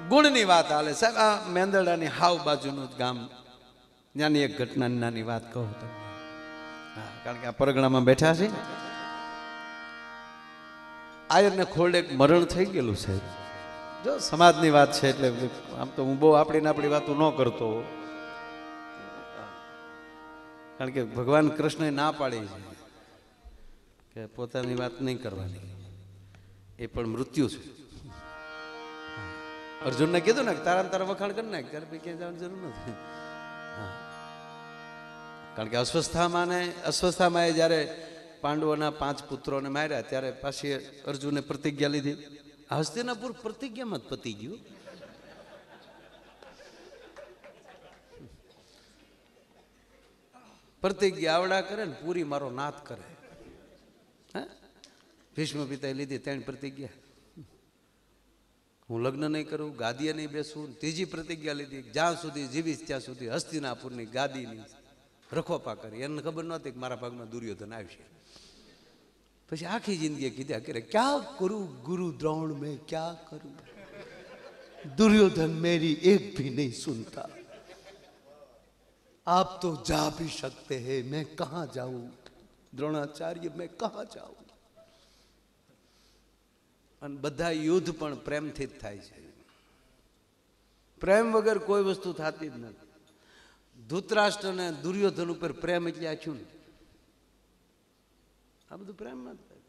ગુણની વાત હાલે સાહેબ. આ મેંદરડાની હાવ બાજુનું ગામ, ત્યાંની એક ઘટનાની નાની વાત કહું તો. હા, કારણ કે આ પરગણામાં બેઠા છે. આયરને ખોરડે મરણ થઈ ગયેલું છે. જો સમાજની વાત છે એટલે આમ તો હું બહુ આપણી વાતો ન કરતો, કારણ કે ભગવાન કૃષ્ણએ ના પાડી છે કે પોતાની વાત નહીં કરવાની. એ પણ મૃત્યુ છે. અર્જુનને કીધું ને તારા વખાણ કરી નાખ, ત્યારે ક્યાંય જવાની જરૂર નથી. કારણ કે અસ્વસ્થામાં જ્યારે પાંડવોના 5 પુત્રોને માર્યા ત્યારે પાછી અર્જુને પ્રતિજ્ઞા લીધી. હસ્તિનાપુર પ્રતિજ્ઞામાં જ પતી ગયું. પ્રતિજ્ઞા આવડા કરે ને પૂરી મારો નાથ કરે. ભીષ્મ પિતાએ લીધી 3 પ્રતિજ્ઞા. હું લગ્ન નહીં કરું, ગાદીએ નહીં બેસું. ત્રીજી પ્રતિજ્ઞા લીધી, જ્યાં સુધી જીવીશ ત્યાં સુધી હસ્તિનાપુરની ગાદીની રખોપા કરી. એને ખબર નહોતી કે મારા ભાગમાં દુર્યોધન આવશે. પછી આખી જિંદગી કીધા કરે ક્યાં કરું ગુરુ દ્રોણ મેં ક્યાં કરું, दुर्योधन मेरी एक भी नहीं सुनता, आप तो जा भी सकते हैं, मैं कहां जाऊं द्रोणाचार्य, मैं कहां जाऊं. અને બધા યુદ્ધ પણ પ્રેમથી જ થાય છે. પ્રેમ વગર કોઈ વસ્તુ થતી જ નથી. ધૃતરાષ્ટ્ર અને દુર્યોધન ઉપર પ્રેમ એટલે આછું ને, આ બધું પ્રેમમાં જ થાય.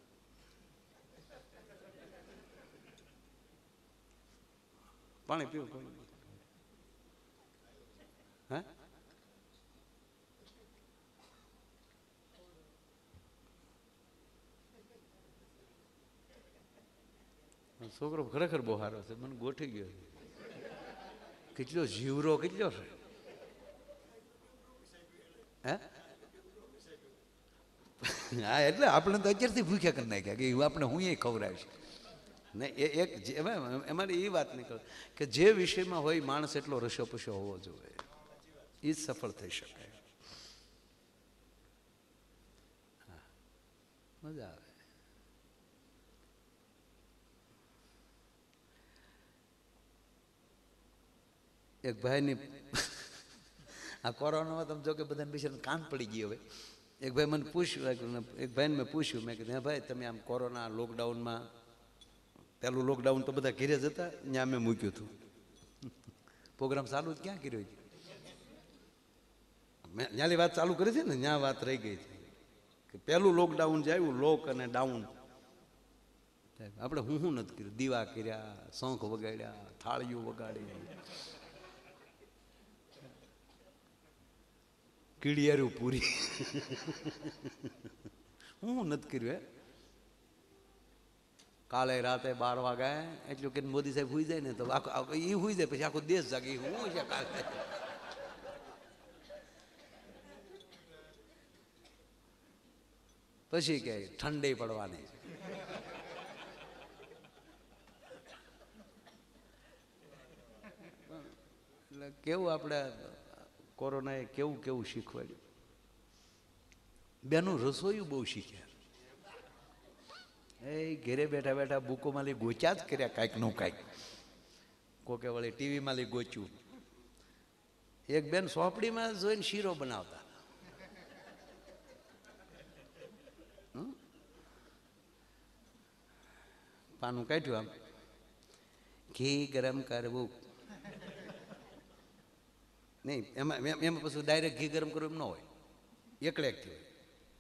પાણી પીવું કોઈ હા છોકરો ખરેખર બહુ સારો છે, મને ગોઠી ગયો. કેટલો જીવરો કેટલો છે. હે હા, એટલે આપણે તો અત્યારથી ભૂખ્યા કરી નાખ્યા કે આપણે હું એ ખવડાવીશ ને. એક એમાં એ વાત નહીં કરું કે જે વિષયમાં હોય માણસ એટલો રસો પશો હોવો જોઈએ, એ જ સફળ થઈ શકે. હા, મજા આવે. એક ભાઈની આ કોરોનામાં તમે જો કે બધાને બિચારાને કાન પડી ગઈ. હવે એક ભાઈ મને પૂછ્યું, એક ભાઈને મેં પૂછ્યું, મેં કીધું હે ભાઈ તમે આમ કોરોના લોકડાઉનમાં, પહેલું લોકડાઉન તો બધા ઘેરે જતા, ત્યાં મેં મૂક્યું હતું પ્રોગ્રામ ચાલુ જ ક્યાં કર્યો. મેં ત્યાંની વાત ચાલુ કરી છે ને, ત્યાં વાત રહી ગઈ છે કે પહેલું લોકડાઉન જે આવ્યું, લોક અને ડાઉન, આપણે હું નથી કર્યું. દીવા કર્યા, શંખ વગાડ્યા, થાળીઓ વગાડી, કીડિયારું પૂરી, હું નથી કર્યું. હે કાલે રાતે 12 વાગ્યા એટલું કે મોદી સાહેબ હુઈ જાય ને તો આખો એ હુઈ જાય, પછી આખો દેશ જાગે. હું છે કાલે પછી કે ઠંડી પડવાની. એટલે કેવું આપણે કોરોનાએ કેવું શીખવાડ્યું. બેનું રસોયું બહુ શીખ્યા. એ ઘેરે બેઠા બેઠા બુકોમાં લઈ ગોચ્યા જ કર્યા કાંઈક નું કાંઈક. કોકે વળી ટીવીમાં લઈ ગોચ્યું. એક બેન સોપડીમાં જોઈને શીરો બનાવતા. પાનું કાઢ્યું, આમ ઘી ગરમ કરવું નહીં, એમાં પછી ડાયરેક્ટ ઘી ગરમ કરવું એમ ન હોય, એકડેકથી હોય.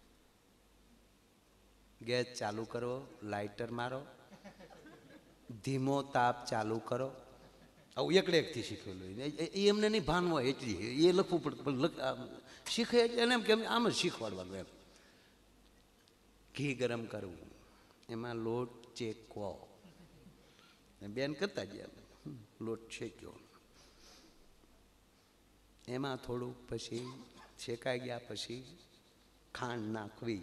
ગેસ ચાલુ કરો, લાઇટર મારો, ધીમો તાપ ચાલુ કરો. આવું એકડેકથી શીખેલું. એ એમને નહીં ભાન હોય એટલી એ લખવું પડે, પણ શીખે એટલે એને એમ કે આમ જ શીખવાડવાનું એમ. ઘી ગરમ કરવું, એમાં લોટ ચેકવો. બેન કરતા ગયા, લોટ શેક્યો, એમાં થોડુંક પછી શેકાઈ ગયા પછી ખાંડ નાખવી,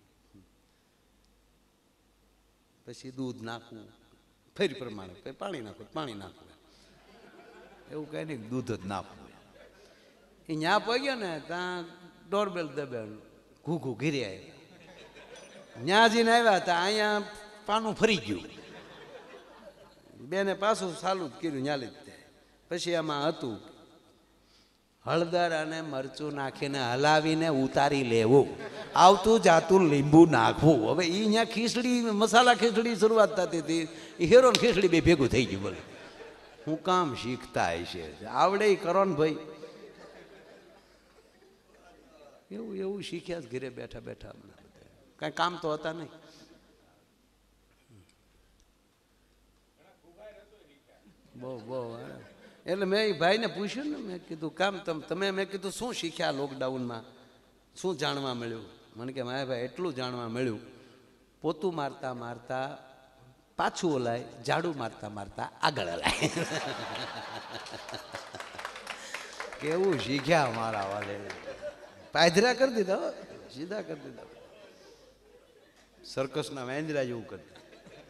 પછી દૂધ નાખવું, ફરી પ્રમાણે પછી પાણી નાખવું, પાણી નાખવું, એવું કઈ નહીં દૂધ જ નાખવું. એ ન્યા પગ્યો ને ત્યાં ડોરબેલ દબેલ ઘૂઘું ઘીરે આવ્યા. ન્યા જઈને આવ્યા હતા, અહીંયા પાનું ફરી ગયું. બેને પાછું ચાલુ જ કર્યું ન્યાલી જ. પછી એમાં હતું હળદર અને મરચું નાખીને હલાવીને ઉતારી લેવું, આવતું જાતું લીંબુ નાખવું. હવે એ અહીંયા ખીચડી મસાલા ખીચડી શરૂઆત થતી હતી, એ હેરો ને ખીચડી બે ભેગું થઈ ગયું. બોલે હું કામ શીખતા હશે, આવડે કરો ને ભાઈ. એવું એવું શીખ્યા જ ઘરે બેઠા બેઠા. કાંઈ કામ તો હતા નહીં. બહુ બહુ એટલે મેં એ ભાઈને પૂછ્યું ને, મેં કીધું કામ તમે, મેં કીધું શું શીખ્યા લોકડાઉનમાં, શું જાણવા મળ્યું? મને કે મારા ભાઈ એટલું જાણવા મળ્યું, પોતું મારતા મારતા પાછું ઓલાય, ઝાડુ મારતા મારતા આગળ હલાય. કેવું શીખ્યા મારા વાલે. પાયધરા કરી દીધા, સીધા કરી દીધા, સર્કસના વેંદરા જેવું કરી દીધું.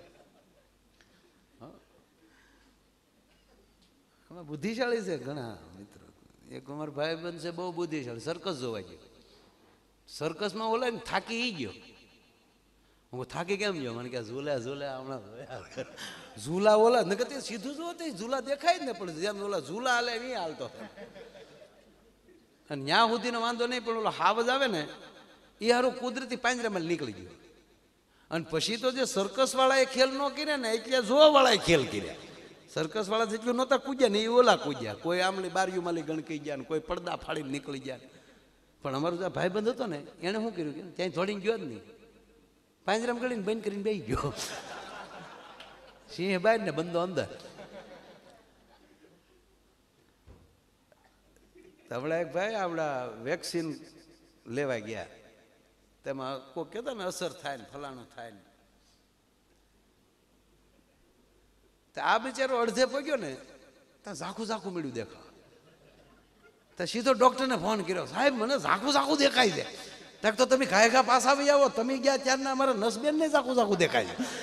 બુદ્ધિશાળી છે ઘણા મિત્રો. એક અમારો ભાઈ બંધ છે બહુ બુદ્ધિશાળી, સર્કસ જોવા ગયો. સર્કસમાં ઓલા ને થાકી ગયો. હું થાકી કેમ ગયો? મને કે ઝૂલા ઝૂલા હમણાં ઝૂલા ઓલા નકર તે સીધું જો ઝૂલા દેખાય જ ને, પણ જેમ ઓલા ઝૂલા હાલે નહીં હાલતો. અને ન્યા સુધીનો વાંધો નહીં, પણ ઓલો હાવજ આવે ને એ હારું કુદરતી પાંજરામાં નીકળી ગયો. અને પછી તો જે સર્કસ વાળાએ ખેલ ન કર્યા ને, એટલે જોવા વાળાએ ખેલ કર્યા. સર્કસ વાળા જેટલું નહોતા કૂદ્યા ને એ ઓલા કૂદ્યા. કોઈ આમલી બારીઓ માલી ગણકી ગયા ને કોઈ પડદા ફાડીને નીકળી ગયા. પણ અમારો જે ભાઈબંધ હતો ને એણે શું કર્યું કે ત્યાં થોડીને ગયો જ નહીં, પાંજરામાં ગળીને બંધ કરીને બેસી ગયો. સિંહ બહાર ને બંધો અંદર. હમણાં એક ભાઈ આપણા વેક્સિન લેવા ગયા, તેમાં કોઈ કહેતા ને અસર થાય ને ફલાણું થાય ને. આ બિચારો અડધે પગ્યો ને ત્યાં ઝાખું ઝાખું મળ્યું દેખા. તો સીધો ડોક્ટરને ફોન કર્યો, સાહેબ મને ઝાખું ઝાખું દેખાય છે. ત્યાં તો તમે ઘાય ઘા પાસ આવી આવો, તમે ગયા ત્યારના અમારા નસબેન ને ઝાખું ઝાખું દેખાય છે.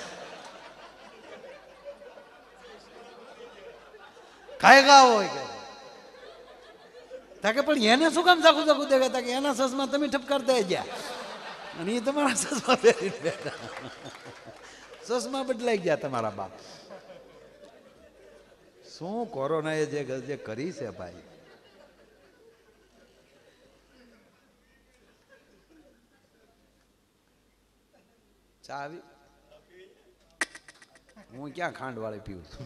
ઘાય ઘા હોય કે તાકે પણ એને શું કામ ઝાખું ઝાખું દેખાય? તાકે એના સસમાં તમે ઠપકારતા ગયા અને એ તમારા સસમાં પહેરીને બેઠા. સસમાં બદલાઈ ગયા તમારા બાપ. શું કોરોનાએ જે કરી છે ભાઈ. ચા આવી? હું ક્યાં ખાંડ વાળી પીવું છું.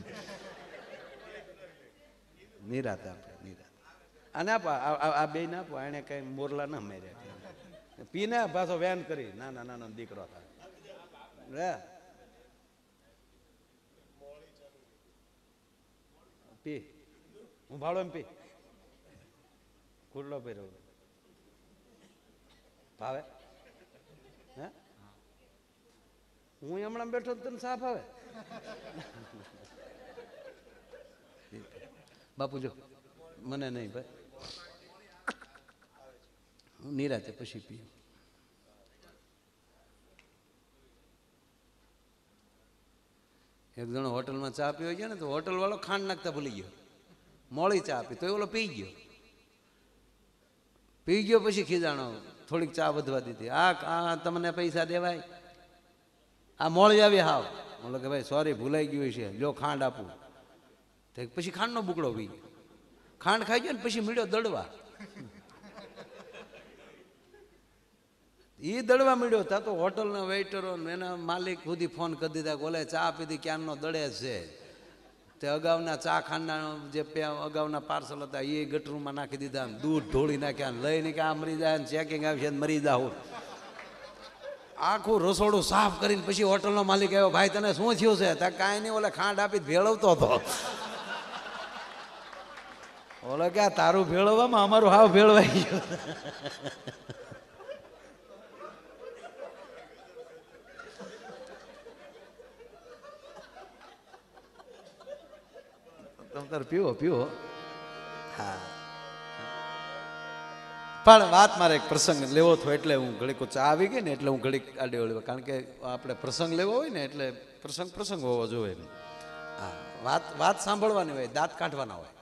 નિરાતે આપણે નિરાતે. આ ના આ બે ના આપો, એને કઈ મોરલા ના મેર્યા. પીને પાછો વેન કરી નાના નાનો દીકરો થાય. પી હું ભાડો એમ પી ખુલ્લો પી રહ્યો ભાવે. હે હું હમણાં બેઠો તને સાફ આવે. બાપુ જો મને નહીં ભાઈ, હું નિરાતે પછી પીવું. એક જણો હોટલમાં ચા પીવા ગયો ને તો હોટલ વાળો ખાંડ નાખતા ભૂલી ગયો, મોળી ચા આપી તો ઓલો પી ગયો પછી ખીજાણો, થોડીક ચા વધવા દીધી. આ તમને પૈસા દેવાય, આ મોળી આવી હાવ. બોલો કે ભાઈ સોરી ભૂલાઈ ગયું છે, જો ખાંડ આપું. તો પછી ખાંડનો બુકડો પી ગયો. ખાંડ ખાઈ ગયો ને પછી મળ્યો દડવા. એ દડવા મળ્યો તા તો હોટલના વેઇટરો એના માલિક સુધી ફોન કરી દીધા કે ઓલે ચા પીધી ક્યાંનો દડે છે. તે અગાઉના ચા ખાંડના જે અગાઉના પાર્સલ હતા એ ગટરૂમાં નાખી દીધા, દૂધ ઢોળી નાખ્યા, લઈને કે આ મરી જાય, ચેકિંગ આવશે મરી જાવ. આખું રસોડું સાફ કરીને પછી હોટલનો માલિક આવ્યો, ભાઈ તને શું થયું છે? ત્યાં કાંઈ નહીં, ઓલે ખાંડ આપી ભેળવતો હતો. ઓલો કે તારું ભેળવવામાં અમારું હાવ ભેળવાઈ ગયું. તમે તારે પીવો. હા પણ વાત મારે એક પ્રસંગ લેવો હતો એટલે હું ઘડીક ચા આવી ગઈ ને એટલે હું ઘડીક આડે ઓળવા, કારણ કે આપણે પ્રસંગ લેવો હોય ને એટલે પ્રસંગ હોવો જોઈએ. હા વાત સાંભળવાની હોય, દાંત કાઢવાના હોય.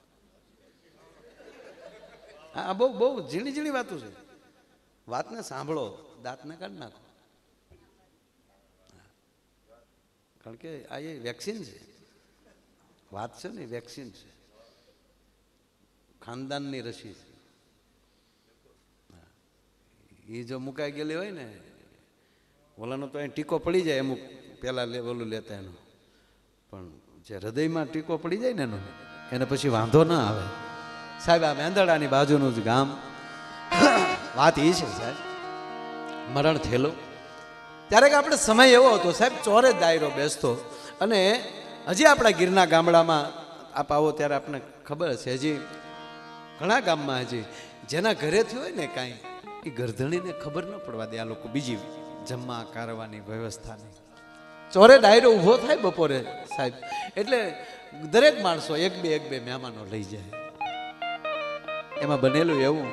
હા બહુ ઝીણી ઝીણી વાતો છે. વાતને સાંભળો, દાંતને કાઢી નાખો. કારણ કે આ એ વેક્સિન છે. વાત છે ને વેક્સિન છે, ખાનદાનની રસી છે. એ જો મુકાઈ ગયેલી હોય ને, ઓલાનો તો અહીં ટીકો પડી જાય અમુક પેલા ઓલું લેતા એનો, પણ જે હૃદયમાં ટીકો પડી જાય ને એનો, એને પછી વાંધો ના આવે. સાહેબ આ મેંદરડાની બાજુનું જ ગામ, વાત એ છે સાહેબ, મરણ થયેલો ત્યારે કે આપણે સમય એવો હતો સાહેબ, ચોરે દાયરો બેસતો. અને હજી આપણા ગીરના ગામડામાં આપ આવો ત્યારે આપણને ખબર છે, હજી ઘણા ગામમાં હજી જેના ઘરેથી હોય ને કાંઈ, એ ગરધણીને ખબર ન પડવા દે આ લોકો બીજી જમવા કારવાની વ્યવસ્થાની. ચોરે ડાયરો ઊભો થાય બપોરે સાહેબ, એટલે દરેક માણસો એક બે મહેમાનો લઈ જાય. એમાં બનેલું એવું,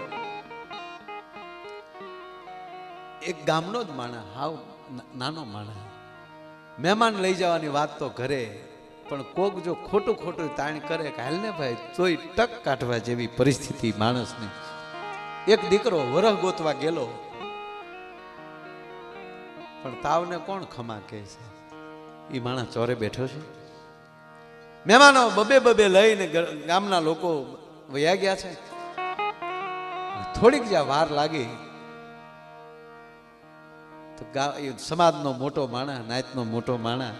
એક ગામનો જ માણસ, હાવ નાનો માણસ, મહેમાન લઈ જવાની વાત તો ઘરે, પણ કોક જો ખોટું તાણ કરે કે હાલ ને ભાઈ, તોય ટક કાઢવા જેવી પરિસ્થિતિ માણસની. એક દીકરો વરહ ગોતવા ગયેલો, પણ તાવને કોણ ખમા કહે છે, એ માણસ ચોરે બેઠો છે. મહેમાનો બબે લઈને ગામના લોકો વયા ગયા છે. થોડીક જ્યાં વાર લાગી તો સમાજનો મોટો માણસ, નાયતનો મોટો માણસ,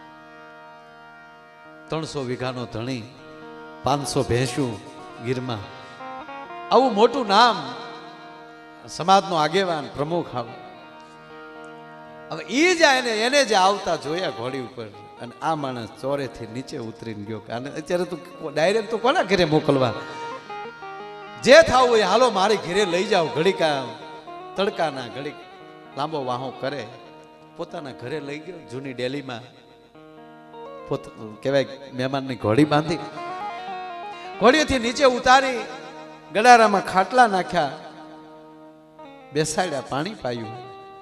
300 વીઘાનો ધણી, 500 ભેંસું ગીરમાં, આવું મોટું નામ, સમાજનો આગેવાન પ્રમુખ. આવું હવે એ જાય ને એને જે આવતા જોયા ઘોડી ઉપર, અને આ માણસ ચોરેથી નીચે ઉતરીને ગયો. અને અત્યારે તું ડાયરેક્ટ તો કોના ઘરે મોકલવા, જે થાવું હોય હાલો મારી ઘરે લઈ જાઓ. ઘડીકા તડકાના ઘડીક લાંબો વાહો કરે, પોતાના ઘરે લઈ ગયો. જૂની ડેલીમાં કહેવાય મહેમાનની ઘોડી બાંધી, ઘોડીથી નીચે ઉતારી, ગડારામાં ખાટલા નાખ્યા, બેસાડ્યા, પાણી પાયું.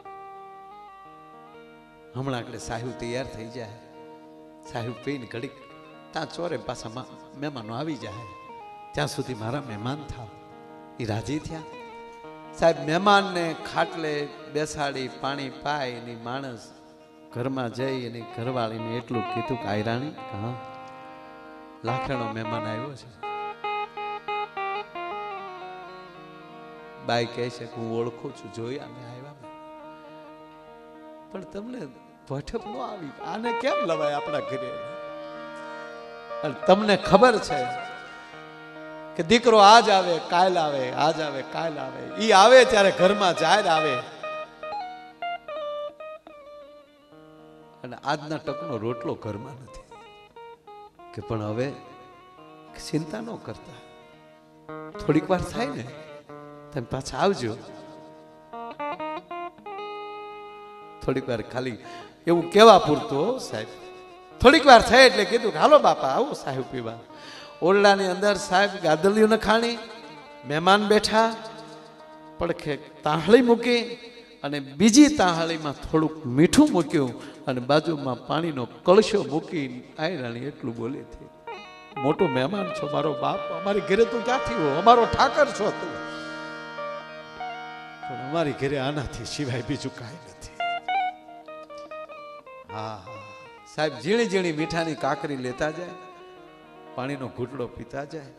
હમણાં આગળ સાહેબ તૈયાર થઈ જાય, સાહેબ પીને ઘડીક ત્યાં ચોરે પાછા મહેમાનો આવી જાય, ત્યાં સુધી મારા મહેમાન થાવ. એ રાજી થયા સાહેબ. મહેમાનને ખાટલે બેસાડી પાણી પાય, એની માણસ ઘરમાં જઈ એની ઘરવાળીને એટલું કીધું કે આયરાણી, હા લાખેણો મહેમાન આવ્યો છે. બાઈ કહે છે કે હું ઓળખું છું, જોયા મેં આવ્યા, પણ તમને ભઠપ ન આવી, આને કેમ લવાય આપણા ઘરે? અને તમને ખબર છે કે દીકરો આજ આવે કાલ આવે, આજ આવે કાલ આવે, ઈ આવે ત્યારે ઘરમાં જાહેર આવે, અને આજના ટકનો રોટલો ઘરમાં નથી. કે પણ હવે ચિંતા ન કરતા, થોડીક વાર થાય ને તમે પાછા આવજો. થોડીક વાર ખાલી એવું કેવા પૂરતું સાહેબ. થોડીક વાર થાય એટલે કીધું હાલો બાપા આવો સાહેબ પીવા. ઓરડાની અંદર સાહેબ ગાદલીઓ નખાણી, મહેમાન બેઠા, પડખે તાહળી મૂકી, અને બીજી તાહળીમાં થોડુંક મીઠું મૂક્યું, અને બાજુમાં પાણીનો કળશો મૂકી આયરાણી એટલું બોલી હતી, મોટો મહેમાન છો મારો બાપ, અમારી ઘરે તું ક્યાંથી હો, અમારો ઠાકર છો તું, પણ અમારી ઘરે આનાથી સિવાય બીજું કાંઈ નથી. હા સાહેબ, ઝીણી ઝીણી મીઠાની કાકરી લેતા જાય, પાણીનો ઘૂંટડો પીતા જાય.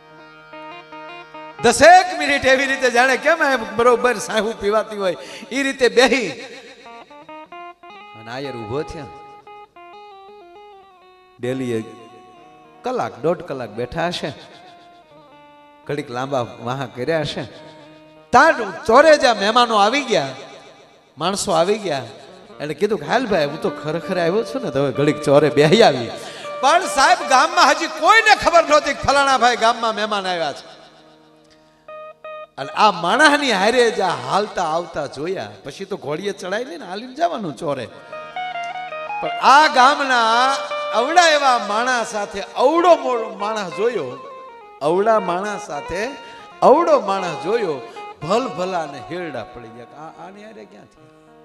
10 મિનિટ એવી રીતે જાણે કેમ બરોબર સાહેબ પીવાતી હોય એ રીતે બેહી, અને આયર ઉભો થયા. ડેલી કલાક 1.5 કલાક બેઠા હશે, ઘડીક લાંબા વાહા કર્યા હશે. તાર ચોરે જ્યાં મહેમાનો આવી ગયા, માણસો આવી ગયા, એટલે કીધું કે હાલ ભાઈ હું તો ખરેખર આવ્યો છું ને, તો હવે ઘડીક ચોરે બેહી આવી. પણ સાહેબ ગામમાં હજી કોઈને ખબર નહોતી કે ફલાણા ભાઈ ગામમાં મહેમાન આવ્યા છે. અને આ માણસની હારે જ્યાં હાલતા આવતા જોયા, પછી તો ઘોડીએ ચડાઈ લઈને હાલીને જવાનું ચોરે. પણ આ ગામના અવડા એવા માણસ સાથે અવડો મોટો માણસ જોયો, અવડા માણસ સાથે અવડો માણસ જોયો, ભલ ભલા ને હેરડા પડી ગયા. આની હારે ક્યાંથી?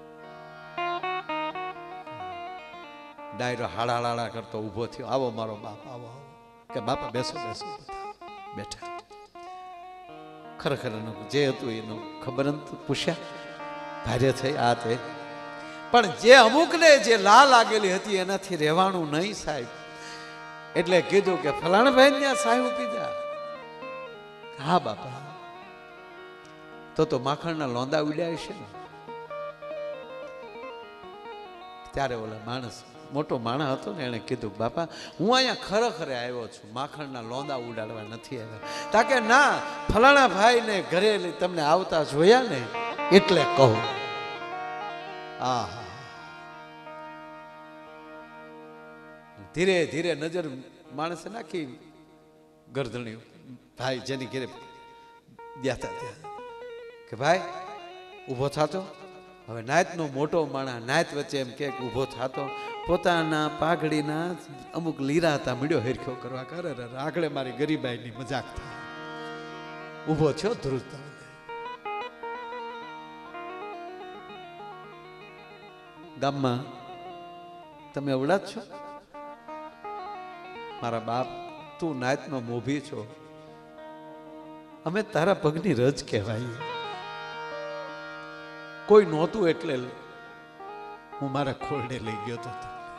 ડાયરો હાડા કરતો ઊભો થયો, આવો મારો બાપ, આવો આવો. કે બાપા બેસો બેસો. બેઠા. ખરેખર જે હતું એનું ખબર પૂછ્યા, ભારે થઈ આ તે. પણ જે અમુકને જે લા લાગેલી હતી એનાથી રહેવાનું નહીં સાહેબ. એટલે કીધું કે ફલાણા ભાઈ ત્યાં સાહેબ પીધા. હા બાપા, તો માખણના લોંદા ઉડ્યા છે ને. ત્યારે ઓલા માણસ, મોટો માણસ હતો ને, એને કીધું બાપા હું અહીંયા ખરેખરે આવ્યો છું, માખણના લોંદા ઉડાડવા નથી આવ્યા. તાકે ના, ફલાણા ભાઈ ને ઘરે તમને આવતા જોયા ને એટલે કહું. આહા, ધીરે ધીરે નજર માણસે નાખી ગરદણી ભાઈ જેની ઘરે ગયા હતા ત્યાં, કે ભાઈ ઊભો થાતો. હવે નાયતનો મોટો માણસ નાયત વચ્ચે એમ કે ઊભો થાતો, પોતાના પાઘડીના અમુક લીરા હતા મીડ્યો હેરખ્યો કરવા. કરે આગળ મારી ગરીબાઈની મજાક થાય. ઊભો થયો ધ્રુજતા. ગામમાં તમે અવડા જ છો? મારા બાપ, તું નાયતનો મોભી છો, અમે તારા પગની રજ કહેવાય. કોઈ નહોતું એટલે હું મારા ખોળને લઈ ગયો હતો.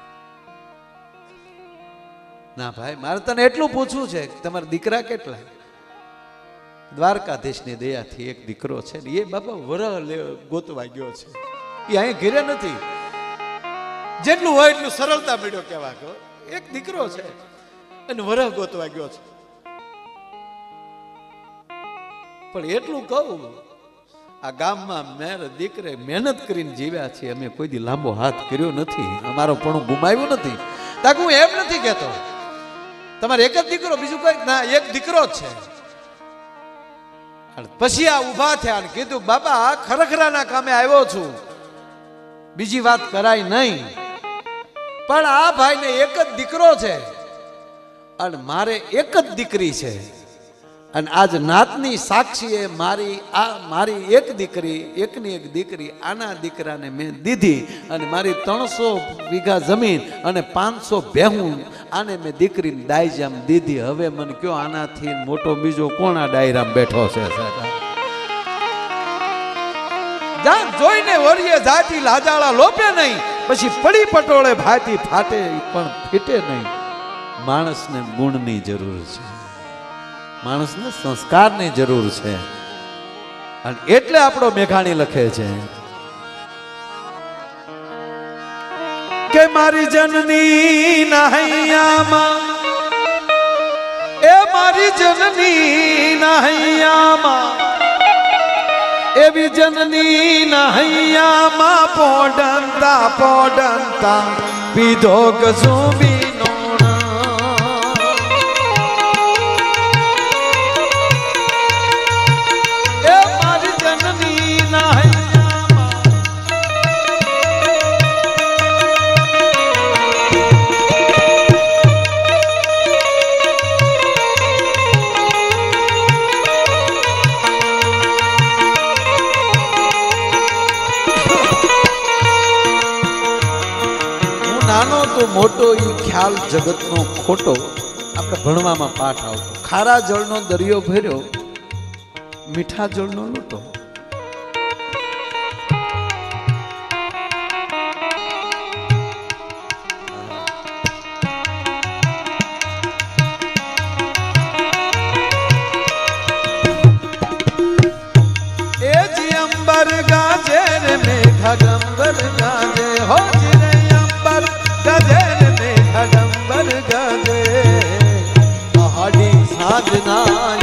ના ભાઈ, મારે તને એટલું પૂછવું છે કે તમારા દીકરા કેટલા? દ્વારકાધીશની દયાથી એક દીકરો છે ને, એ બાપા વરહ ગોતવા ગયો છે. એ અહીં ઘેરે નથી. જેટલું હોય એટલું સરળતા મળ્યો કહેવા ગયો. એક દીકરો છે અને વરહ ગોતવા ગયો છે. પણ એટલું કહું, આ ગામમાં મેરે દીકરે મહેનત કરીને જીવ્યા છે. અમે કોઈ દી લાંબો હાથ કર્યો નથી, અમારો પણ ગુમાવ્યું નથી. તાકે હું એમ નથી કહેતો તમારે એક જ દીકરો, બીજું કઈ ના, એક દીકરો જ છે. પછી આ ઊભા થયા અને કીધું બાબા ખરેખરાના કામે આવ્યો છું, બીજી વાત કરાય નહીં. પણ આ ભાઈને એક જ દીકરો છે અને મારે એક જ દીકરી છે. અને આજ નાતની સાક્ષીએ મારી એક દીકરી, એકની એક દીકરી આના દીકરાને મેં દીધી. અને મારી 300 વીઘા જમીન અને 500 ભેહું આને મેં દીકરીને દાયજામ દીધી. હવે મને કયો આનાથી મોટો બીજો કોણ આ ડાયરામાં બેઠો છે? જોઈને વરીએ જાતી લાજાળા લોપે નહીં, પછી પડી પટોળે ભાતી ફાટે પણ ફીટે નહીં. માણસને ગુણની જરૂર છે, માણસને સંસ્કારની જરૂર છે. અને એટલે આપણો મેઘાણી લખે છે કે મારી જનની ના હૈયામાં, એ મારી જનની ના હૈયામાં, એવી જનની ના હૈયામાં પોડંતા પોડંતા પીધો ગજુબી. નાનો તો મોટો ઈ ખ્યાલ જગતનો ખોટો આપણે ભણવામાં પાઠ આવતો. ખારા જળનો દરિયો ભર્યો, મીઠા જળનો લૂંટો. એ જી અંબર ગાજે રે મેઘા ગંબર ગાજે, હો જી રે અંબર ગાજે રે મેઘા ગંબર ગાજે, પહાડી સાધના.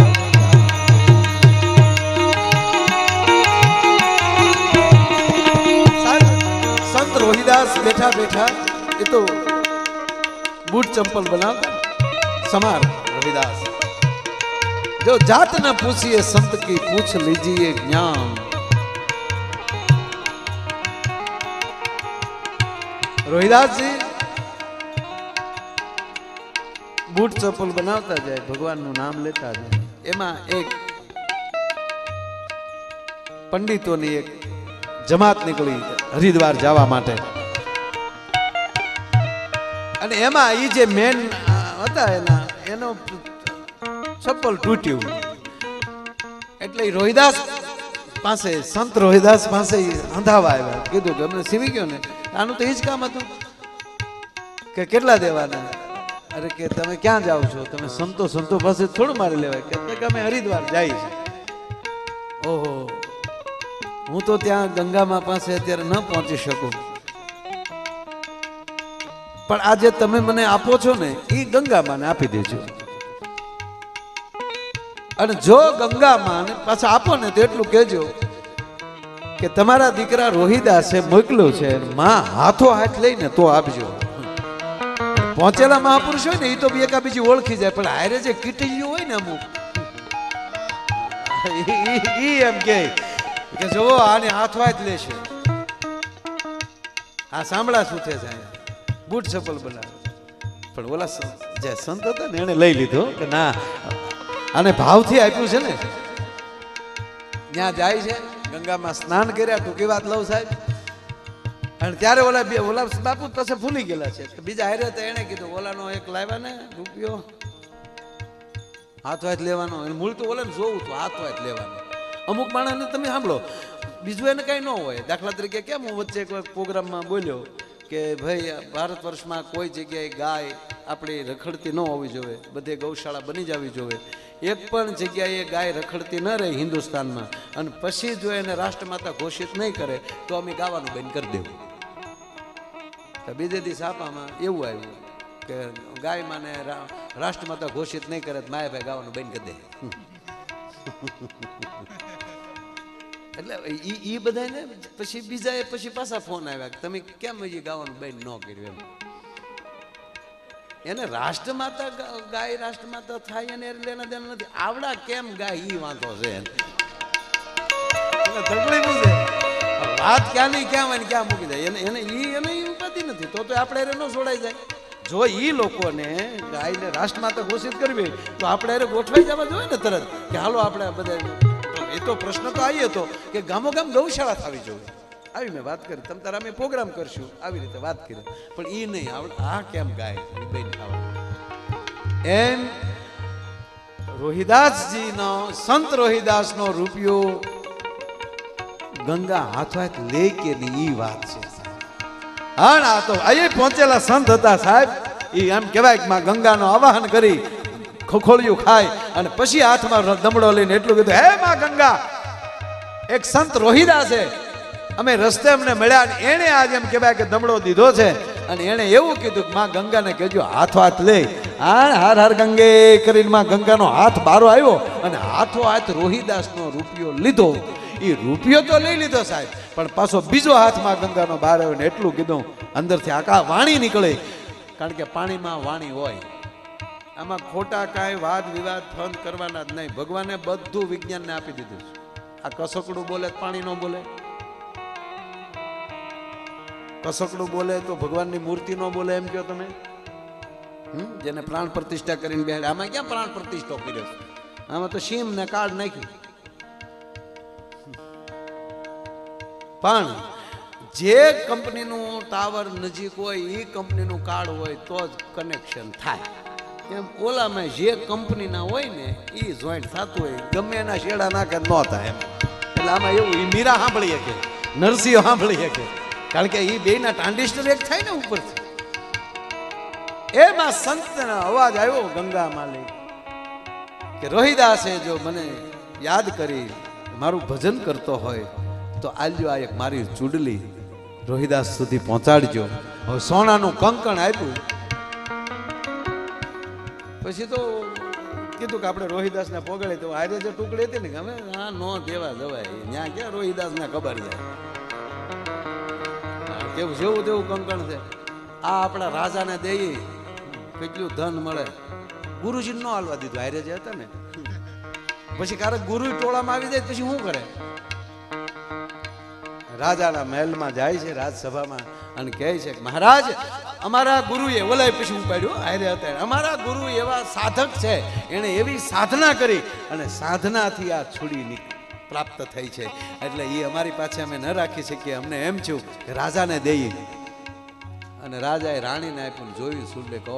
સંત રોહિદાસ બેઠા બેઠા, એ તો બૂટ ચંપલ બનાવતા समार रविदास, जो जात न पूछिए संत की पूछ लीजिए ज्ञान। रोहिदास जी बूट चप्पल बनाता जाए, भगवान नु नाम लेता जाए, एमा एक पंडितों ने एक जमात निकली हरिद्वार जावा माटे, અને એમાં ઈ જે મેન હતા એનો ચપ્પલ તૂટ્યું, એટલે રોહિદાસ પાસે, સંત રોહિદાસ પાસે અંધાવા આવ્યા, કીધું કે અમને સીવી ગયો ને, આનું તો ઈ જ કામ હતું કે કેટલા દેવાના, અરે કે તમે ક્યાં જાઓ છો? તમે સંતો સંતો પાસે થોડું મારે લેવાય. કે અમે હરિદ્વાર જાય છે. ઓહો, હું તો ત્યાં ગંગામાં પાસે અત્યારે ન પહોંચી શકું, પણ આજે તમે મને આપો છો ને એ ગંગામાને આપી દેજો. અને જો ગંગામાને પાછા આપો ને તો એટલું કહેજો કે તમારા દીકરા રોહિદાસે મોકલ્યો છે, માં હાથો હાથ લઈને તો આપજો. પહોંચેલા મહાપુરુષ હોય ને એ તો એકાબીજી ઓળખી જાય, પણ હારે જે કીટીયું હોય ને અમુક એમ કે જોવો આને હાથો હાથ લેશે, આ સાંભળા સુથે જાય, બૂટ ચપ્પલ બનાવે. પણ ઓલા જે સંત હતા ને એને લઈ લીધો કે ના આને ભાવથી આપ્યું છે ને. ત્યાં જાય છે, ગંગામાં સ્નાન કર્યા. ટૂંકી વાત લઉં સાહેબ, અને ત્યારે ઓલા બાપુ પાસે ભૂલી ગયેલા છે. બીજા હારે તો એને કીધું ઓલાનો એક લાવ્યા ને રૂપિયો હાથો હાથ લેવાનો. મૂળ તો ઓલાને જોવું તો હાથો હાથ લેવાનો. અમુક માણસને તમે સાંભળો, બીજું એને કઈ ન હોય. દાખલા તરીકે કેમ હું વચ્ચે એક પ્રોગ્રામમાં બોલ્યો કે ભાઈ ભારત વર્ષમાં કોઈ જગ્યાએ ગાય આપણી રખડતી ન હોવી જોઈએ, બધે ગૌશાળા બની જવી જોઈએ. એક પણ જગ્યાએ ગાય રખડતી ન રહે હિન્દુસ્તાનમાં, અને પછી જો એને રાષ્ટ્રમાતા ઘોષિત નહીં કરે તો અમે ગાવાનું બંધ કરી દેવું. બીજે દિવસ આપવામાં એવું આવ્યું કે ગાય માને રાષ્ટ્રમાતા ઘોષિત નહીં કરે માયા ભાઈ ગાવાનું બંધ કરી દે. એટલે એ બધાને પછી બીજા પછી પાછા ફોન આવ્યા કે તમે કેમ હજી ગાવાનું બંધ ન કર્યું? એમ એને રાષ્ટ્રમાતા ગાય રાષ્ટ્રમાતા થાય એને લેના દેના નથી. આવડા કેમ ગાય ઈ વાંધો છે. તકલીફ છે વાત ક્યાં નહીં ક્યાં હોય ને ક્યાં મૂકી જાય. એને ઉપાધિ નથી તો આપણે એને ન છોડાઈ જાય. જો ઈ લોકોને ગાયને રાષ્ટ્રમાતા ઘોષિત કરવી તો આપણે એને ગોઠવાઈ જવા જોઈએ ને તરત કે હાલો આપણે બધા. એ તો પ્રશ્ન તો આવી હતો કે ગામો ગામ ગૌશાળા થવી જોઈએ. આવી મેં વાત કરી, તમ તારા અમે પ્રોગ્રામ કરશું આવી રીતે વાત કરી. પણ એ નહીં આવડે આ કેમ ગાય એમ રોહિદાસજીનો સંત રોહિદાસનો રૂપિયો ગંગા હાથો હાથ લે કે નહીં એ વાત છે. હા આ તો અહીં પહોંચેલા સંત હતા સાહેબ. એ એમ કહેવાય કે માં ગંગાનો આવાહન કરી ખોખોળિયું ખાય અને પછી હાથમાં દમડો લઈને એટલું કીધું, હે માં ગંગા, એક સંત રોહિદાસ છે, અમે રસ્તે અમને મળ્યા ને એને આજે એમ કહેવાય કે દમડો દીધો છે. અને એને એવું કીધું કે માં ગંગાને કહેજો હાથો હાથ લે. હાર હાર ગંગે કરીને માં ગંગાનો હાથ બારો આવ્યો અને હાથો હાથ રોહિદાસનો રૂપિયો લીધો. એ રૂપિયો તો લઈ લીધો સાહેબ, પણ પાછો બીજો હાથમાં ગંગાનો બહાર આવ્યો ને એટલું કીધું અંદરથી આખા વાણી નીકળે. કારણ કે પાણીમાં વાણી હોય, આમાં ખોટા કાંઈ વાદ વિવાદ ફંદ કરવાના જ નહીં. ભગવાને બધું વિજ્ઞાનને આપી દીધું છે. આ કસકડું બોલે પાણી ન બોલે, કસકડું બોલે તો ભગવાનની મૂર્તિ ન બોલે એમ કહો તમે. જેને પ્રાણ પ્રતિષ્ઠા કરીને બેહાડે, આમાં ક્યાં પ્રાણ પ્રતિષ્ઠા કર્યો છે? આમાં તો સીમ ને કાર્ડ નાખ્યું. પણ જે કંપનીનું ટાવર નજીક હોય એ કંપનીનું કાર્ડ હોય તો જ કનેક્શન થાય. એમ ઓલામાં જે કંપનીના હોય ને એ જોઈન્ટ થતું હોય, ગમે એના શેડા નાખે ન થાય એમ. એટલે આમાં એવું એ મીરા સાંભળી શકે, નરસિંહ સાંભળી શકે, કારણ કે એ બેના ટ્રાન્ઝિસ્ટર એક થાય ને ઉપરથી. એમાં સંતનો અવાજ આવ્યો ગંગા માલિક કે રોહિદાસે જો મને યાદ કરી મારું ભજન કરતો હોય તો આલ્યો આ એક મારી ચૂડલી રોહિદાસ સુધી પહોંચાડજો. હવે સોનાનું કંકણ આપ્યું. પછી તો કીધું કે આપણે રોહિદાસને પોગળે તો આજે જે ટુકડી હતી ને હવે હા નો દેવા જવાય, ત્યાં ક્યાં રોહિદાસને ખબર જાય કેવું જેવું તેવું કંકણ છે. આ આપણા રાજાને દઈએ કેટલું ધન મળે. ગુરુજી નો હાલવા દીધું હારે જે હતા ને. પછી ક્યારેક ગુરુ ટોળામાં આવી જાય પછી શું કરે? રાજાના મહેલમાં જાય છે રાજસભામાં અને કહે છે કે મહારાજ અમારા ગુરુએ ઓલાય પછી હું પાડ્યો હારે હતા, અમારા ગુરુ એવા સાધક છે, એને એવી સાધના કરી અને સાધનાથી આ છોડી પ્રાપ્ત થઈ છે, એટલે એ અમારી પાસે અમે ન રાખી શકીએ. અમને એમ થયું કે રાજાને દઈએ. અને રાજાએ રાણીને આપ્યું. જોયું સુરલે કહો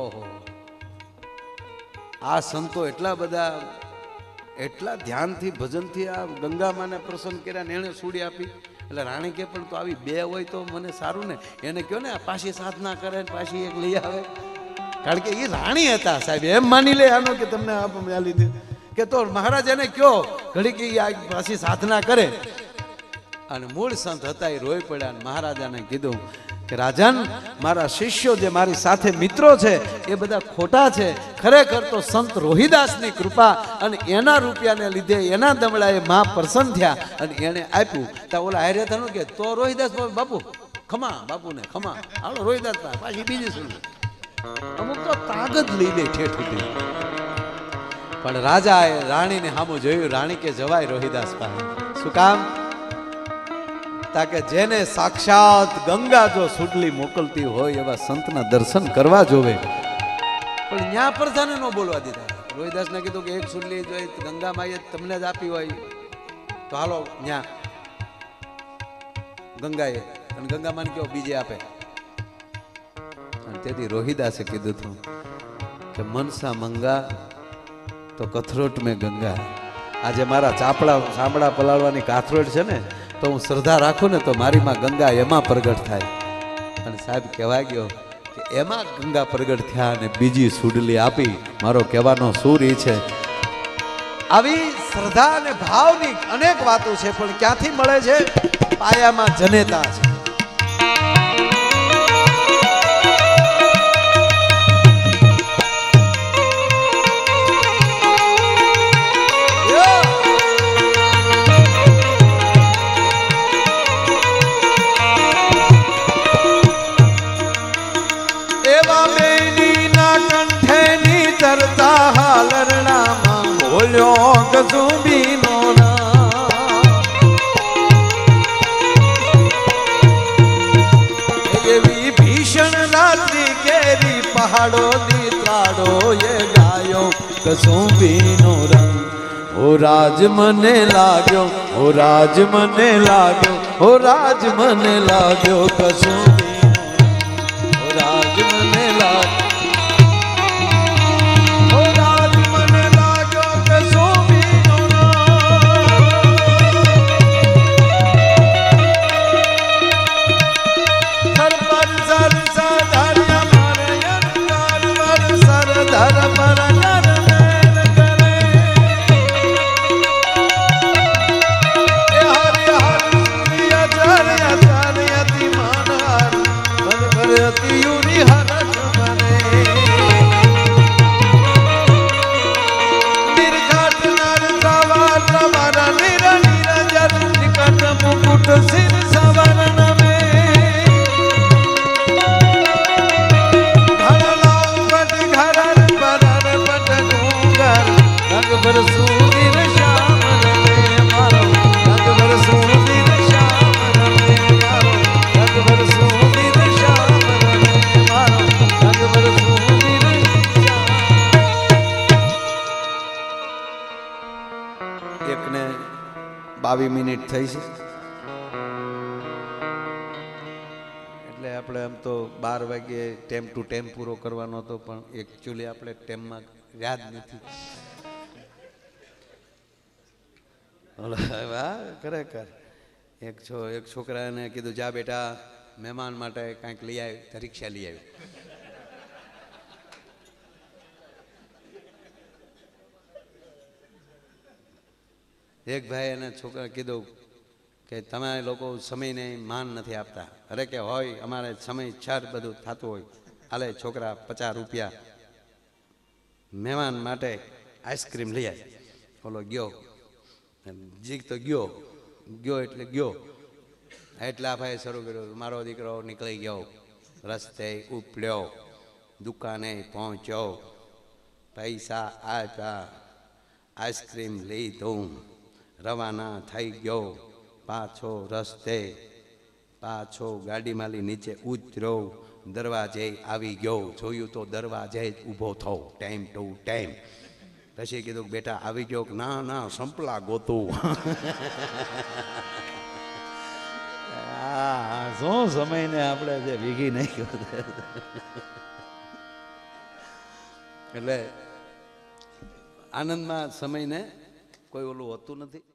આ સંતો એટલા બધા એટલા ધ્યાનથી ભજનથી આ ગંગામાને પ્રસન્ન કર્યા ને એને છોડી આપી. એટલે રાણી કે પણ તો આવી બે હોય તો મને સારું ને. એને કહો ને પાછી સાધના કરે પાછી એક લઈ આવે. કારણ કે એ રાણી હતા સાહેબ, એમ માની લે આનો કે તમને આપ મ્યાલી દે કે તો મહારાજાને કયો ઘડી કે આ પાછી સાધના કરે. અને મૂળ સંત હતા એ રોઈ પડ્યા અને મહારાજાને કીધું કે રાજન, મારા શિષ્યો જે મારી સાથે મિત્રો છે એ બધા ખોટા છે. ખરેખર તો સંત રોહિદાસની કૃપા અને એના રૂપિયાને લીધે એના દમડાએ માં પ્રસન્ન થયા અને એને આપ્યું. તા ઓલા હારે થયું કે તો રોહિદાસ બાપુ ખમા, બાપુને ખમા, હાલો રોહિદાસ પાછી બીજી શું. અમુક તો તાગત લઈ લે ઠેઠ સુધી. પણ રાજાએ રાણીને સામું જોયું. રાણી કે જવાય રોહિદાસ પાસે. શું કામ? તાકે જેને સાક્ષાત ગંગા જો સુડલી મોકલતી હોય એવા સંતના દર્શન કરવા જોવે. પણ ન્યા પ્રજાને ન બોલવા દીધા. રોહિદાસને કીધું કે એક સુડલી જોઈ ગંગા માએ તમને જ આપી હોય તો હાલો ન્યા ગંગાએ, અને ગંગા માન કયો બીજે આપે. અને તેથી રોહિદાસે કીધું હતું કે મનસા મંગા તો કથરોટ મેં ગંગા. આજે મારા ચામડા પલાળવાની કાથરોટ છે ને, તો હું શ્રદ્ધા રાખું ને તો મારી માં ગંગા એમાં પ્રગટ થાય. અને સાહેબ કહેવા ગયો કે એમાં ગંગા પ્રગટ થયા અને બીજી સુડલી આપી. મારો કહેવાનો સૂર એ છે, આવી શ્રદ્ધા અને ભાવની અનેક વાતો છે, પણ ક્યાંથી મળે છે? પાયામાં જનેતા છે. એવી ભીષણ રાત્રિ કેરી પહાડો ની ત્રાડો એ ગાયો કસુંબીનો રંગ. ઓ રાજ મને લાગ્યો, ઓ રાજ મને લાગ્યો, ઓ રાજ મને લાગ્યો કસુંબીનો રંગ. ઓ રાજ મને લાગ્યો, એકને 22 મિનિટ થઈ છે. એટલે આપણે આમ તો 12 વાગે ટાઈમ ટુ ટાઈમ પૂરો કરવાનો હતો, પણ એકચ્યુઅલી આપણે ટાઈમમાં યાદ નથી. ખરેખર એક છોકરાને કીધું જા બેટા મહેમાન માટે કાંઈક લઈ આવી, રિક્ષા લઈ આવી. એક ભાઈ એને છોકરા કીધું કે તમે લોકો સમયને માન નથી આપતા. અરે કે હોય અમારે સમય છર બધું થતું હોય. હાલે છોકરા 50 રૂપિયા મહેમાન માટે આઈસ્ક્રીમ લઈ આવી. ઓલો ગયો, જીક તો ગયો એટલે ગયો. એટલા ભાઈ શરૂ કર્યું, મારો દીકરો નીકળી ગયો, રસ્તે ઉપડ્યો, દુકાને પહોંચ્યો, પૈસા આપ્યા, આઈસ્ક્રીમ લીધું, રવાના થઈ ગયો, પાછો રસ્તે, પાછો ગાડીમાંથી નીચે ઉતર્યો, દરવાજે આવી ગયો. જોયું તો દરવાજે જ ઊભો થયો ટાઈમ ટુ ટાઈમ. પછી કીધું બેટા આવી ગયો? ના ના, સંપલા ગોતું. શું સમયને આપણે જે વીગી નાખ્યો. એટલે આનંદમાં સમયને કોઈ ઓલું હોતું નથી.